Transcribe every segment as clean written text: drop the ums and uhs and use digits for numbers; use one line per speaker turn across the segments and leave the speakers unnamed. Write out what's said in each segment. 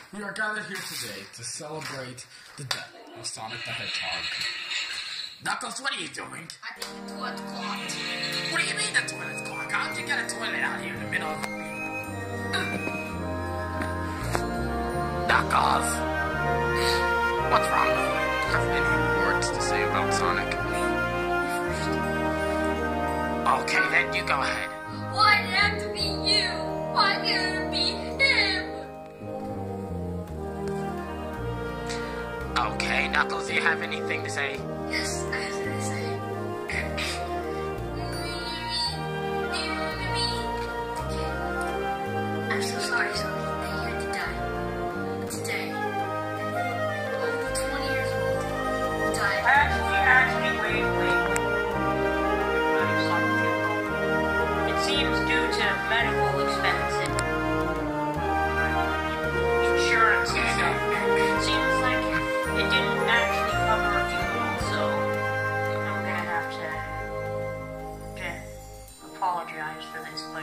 We are gathered here today to celebrate the death of Sonic the Hedgehog. Knuckles, what are you doing?
I think the toilet's clogged.
What do you mean the toilet's clogged? How'd you get a toilet out here in the middle of the Knuckles! What's wrong with you? Do you have any words to say about Sonic? Okay, then you go ahead.
Why'd it have to be you? Why can't it be him?
Okay, Knuckles, do you have anything to say?
Yes, I have something to say. I'm so sorry, Sonic, that you had to die. But today, only 20 years old, you died.
Actually, wait. It seems due to medical expenses, insurance and stuff, it seems like it didn't actually cover a funeral, so I'm gonna have to apologize for this, but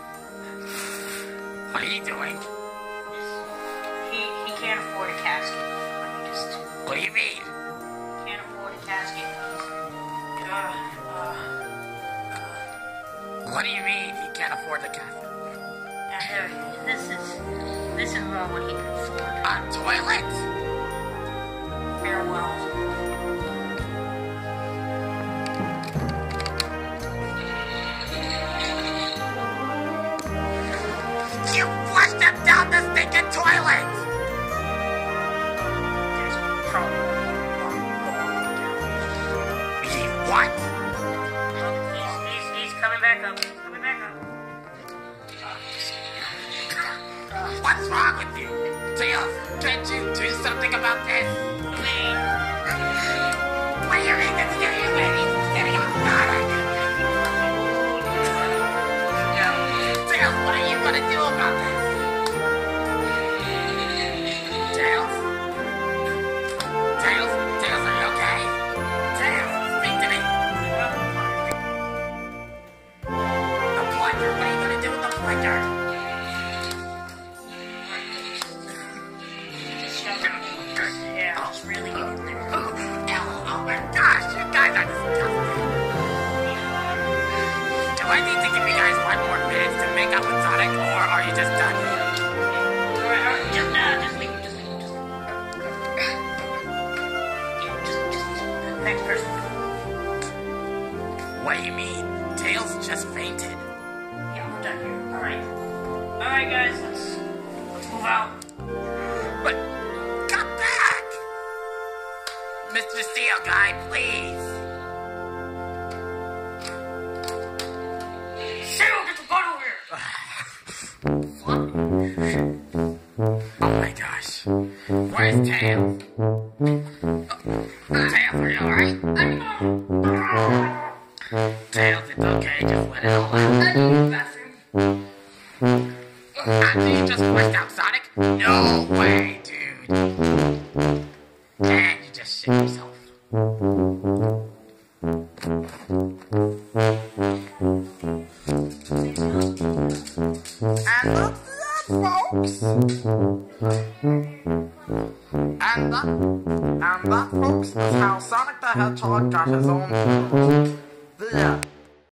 What are you doing?
he can't afford a casket. Let me just...
What do you mean?
Can't afford a casket.
What do you mean he can't afford the casket?
This is more what he can afford.
A toilet?
Farewell.
You flushed him down the stinking toilet!
There's probably
He what?
He's coming back up. He's coming back up.
What's wrong with you? Tails, can't you do something about this? What do you mean it's getting ready? Getting on Sonic? Tails, what are you gonna do about this? Tails? Tails, are you okay? Tails, speak to me. The plunger, what are you gonna do with the plunger?
Yeah, it's really getting there.
Oh my gosh, you guys are disgusting. Do I need to give you guys 1 more minute to make up with Sonic, or are you just done?
Alright, just leave him. Just next person.
What do you mean? Tails just fainted.
Yeah, we're done here. Alright guys, let's move out.
But, come back! Mr. Steel Guy, please!
Seal, get the gun over here!
Oh my gosh. Where's Tails? Tails, are you alright? Tails, it's okay, just let it all out.
I need the bathroom.
After you just flushed out Sonic? No way, dude. And you just shit yourself. And that's it, folks. And that, folks, is how Sonic the Hedgehog got his own funeral. The end.